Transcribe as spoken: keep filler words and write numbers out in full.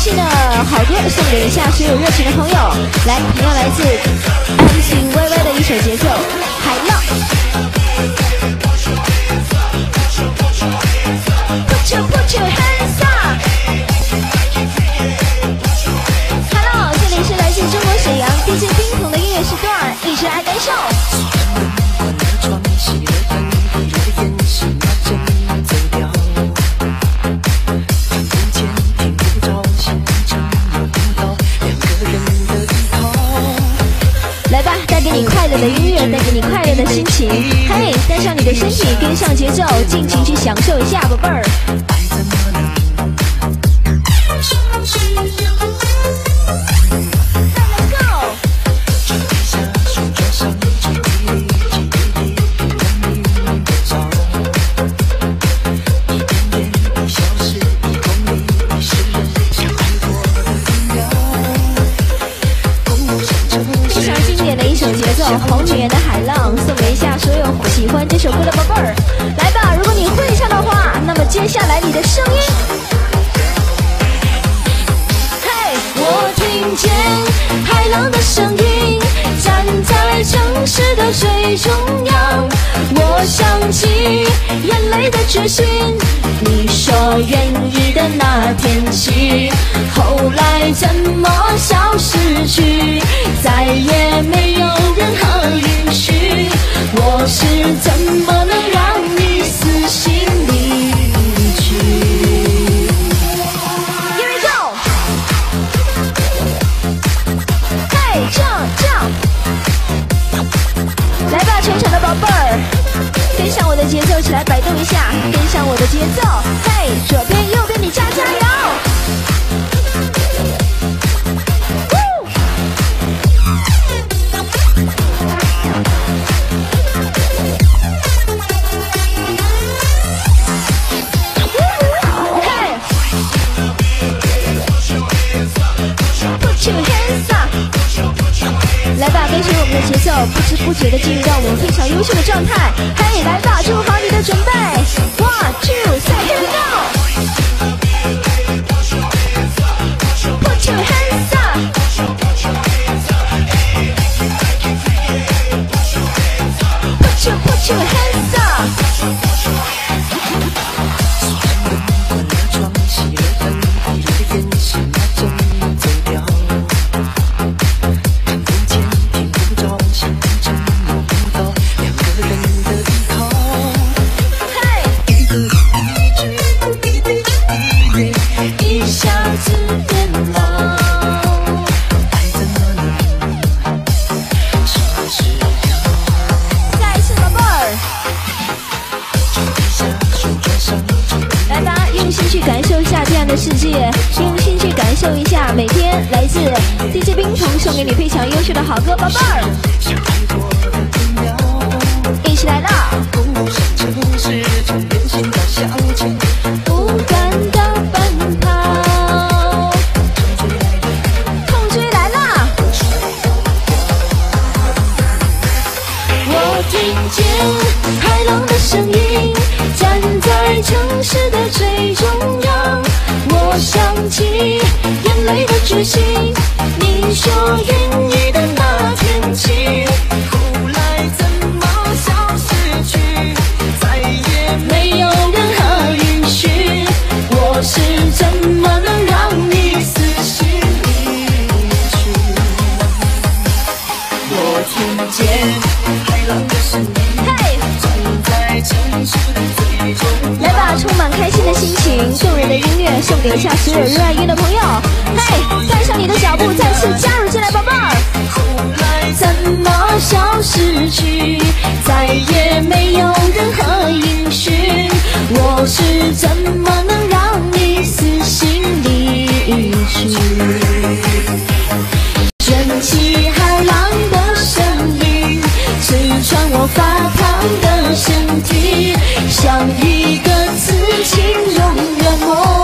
心的好歌送给以下所有热情的朋友。来，同样来自安静微微的一首节奏，海浪。Put your put your hands up。Hello， 这里是来自中国沈阳 D J 冰桶的音乐时段，一起来感受。来吧，带给你快乐的音乐，带给你快乐的心情。嘿，带上你的身体，跟上节奏，尽情去享受一下，宝贝儿。红女人的海浪，送给一下所有喜欢这首歌的宝贝儿。来吧，如果你会唱的话，那么接下来你的声音。嘿，我听见海浪的声音，站在城市的最中央。我想起眼泪的决心，你说愿意的那天起，后来怎么消失去，再也没有任何允许，我是怎么能让你死心离去。 Here we go， 嘿，这样这样，来吧，全场的宝贝儿，跟上我的节奏，起来摆动一下，跟上我的节奏，嘿，左边右边你加加油。 来吧，跟随我们的节奏，不知不觉的进入到我们非常优秀的状态。嘿，来吧，做好你的准备。One, two, three, here we go. Put your hands up. Put your, put your hands up. 世界，用心去感受一下每天来自 D J 冰桶送给你非常优秀的好歌，宝贝儿，一起来啦！不甘的奔跑，痛追来啦！我听见海浪的声音，站在城市的最中央。 我想起眼泪的决心，你说愿意的那天起，后来怎么消失去，再也没有任何允许，我是怎么能让你死心离去？我听见海浪的声音，嘿，站在城市的最中央。来吧，充满开心的心情，动人的音乐。 送给一下所有热爱音乐的朋友，嘿，跟上你的脚步，再次加入进来，宝贝儿。后来怎么消失去，再也没有任何允许，我是怎么能让你死心离去？卷起海浪的声音，刺穿我发烫的身体，像一个刺青，永远我。